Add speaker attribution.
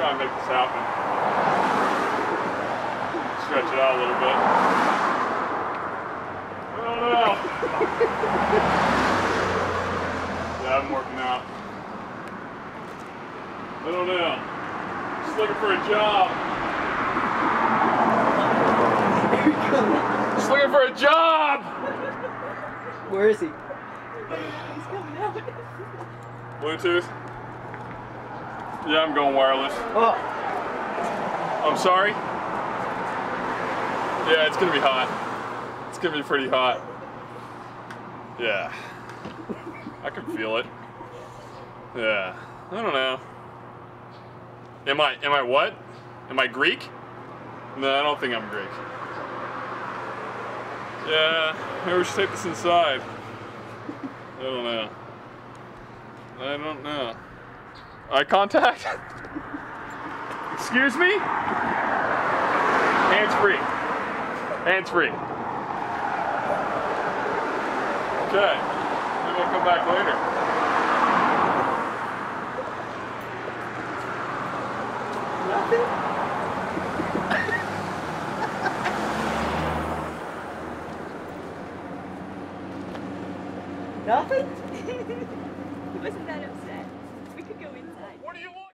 Speaker 1: try and make this happen. Stretch it out a little bit. I don't know. Yeah, I'm working out. I don't know. Just looking for a job. Just looking for a job!
Speaker 2: Where is he?
Speaker 3: He's coming out.
Speaker 1: Bluetooth? Yeah, I'm going wireless.
Speaker 2: Oh.
Speaker 1: I'm sorry? Yeah, it's gonna be hot. It's gonna be pretty hot. Yeah. I can feel it. Yeah. I don't know. Am I what? Am I Greek? No, I don't think I'm Greek. Yeah, maybe we should take this inside. I don't know. I don't know. Eye contact? Excuse me? Hands free. Hands free. Okay. Maybe I'll come back later.
Speaker 2: Nothing? Nothing?
Speaker 3: He wasn't that upset. We could go inside.
Speaker 1: What do you want?